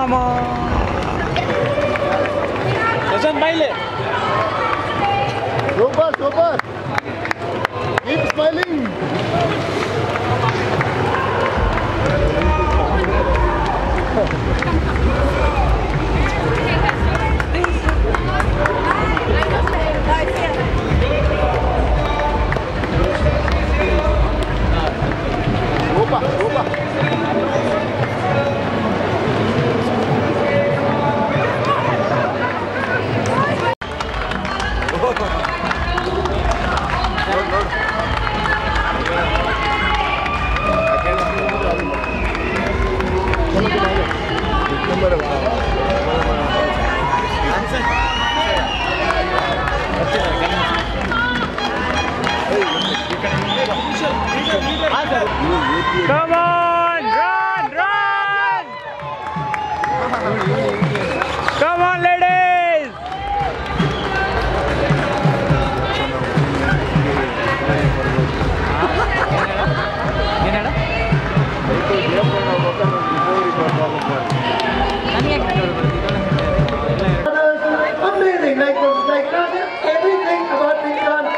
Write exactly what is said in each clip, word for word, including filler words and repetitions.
Come on. Doesn't baile. Super, super. Keep smiling. Opa, opa. Come on, run, run! Come on, ladies! Amazing, like, like everything about being done.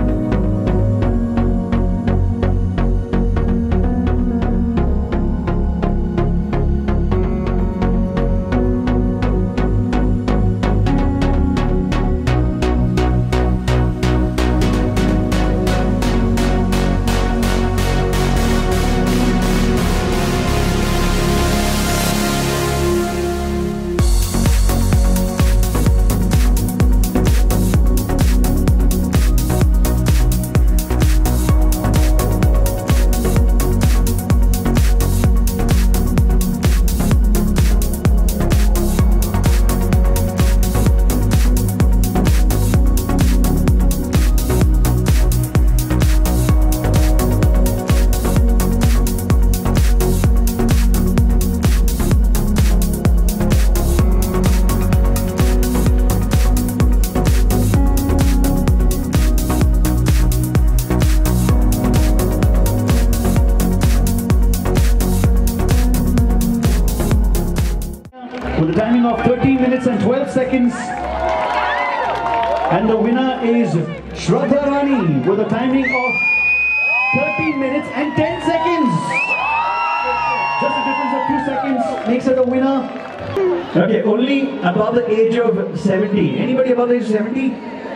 With a timing of thirteen minutes and twelve seconds. And the winner is Shraddha Rani with a timing of thirteen minutes and ten seconds. Just a difference of two seconds makes her the winner. Okay, only above the age of seventy. Anybody above the age of seventy?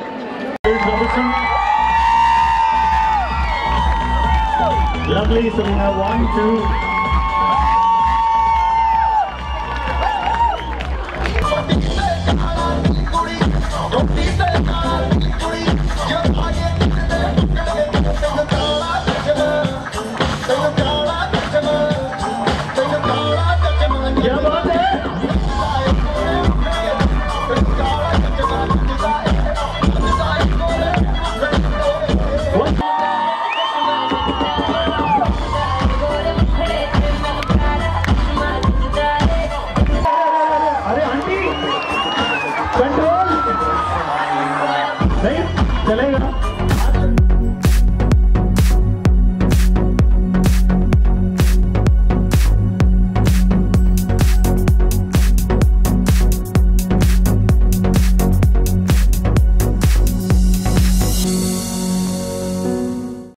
Lovely, so we have one, two. Yeah,